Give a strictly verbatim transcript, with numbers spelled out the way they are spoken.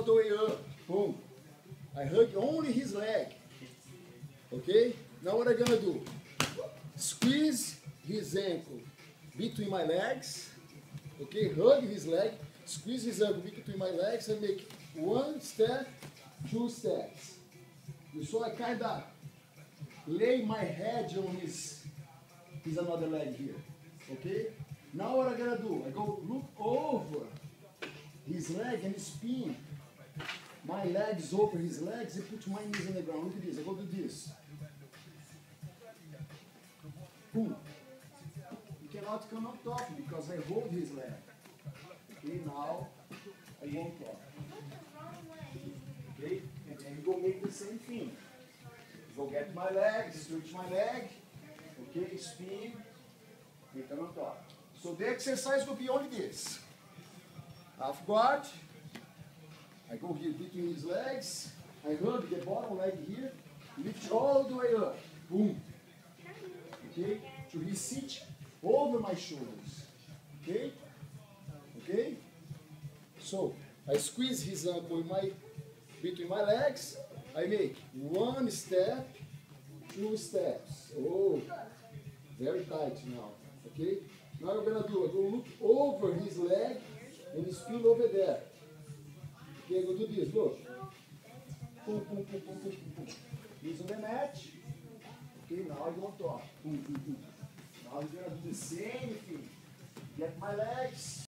all the way up. Boom. I hug only his leg. Okay? Now what I'm gonna do? Squeeze his ankle between my legs. Okay? Hug his leg. Squeeze his ankle between my legs and make one step, two steps. So I kind of lay my head on his, his another leg here. Okay? Now what I'm gonna do? I go look over his leg and spin my legs over his legs and put my knees on the ground. Look at this. I go do this. Boom. You cannot come up top because I hold his leg. Okay, now I go on top. Okay, and then you go make the same thing. Go get my leg, stretch my leg. Okay, spin, and come on top. So the exercise will be only this. Half guard. I go here between his legs. I hug the bottom leg here. Lift all the way up. Boom. Okay? To his seat over my shoulders. Okay? Okay? So, I squeeze his ankle in my, between my legs. I make one step, two steps. Oh, very tight now. Okay? Now I'm going to do, I go look over his leg and spin over there. Okay, I go do this, look. Pum, pum, pum, pum, pum, pum. Knees on the mat. Okay, now I go on top. Pum, pum, pum. Now I'm going to do the same thing. Get my legs.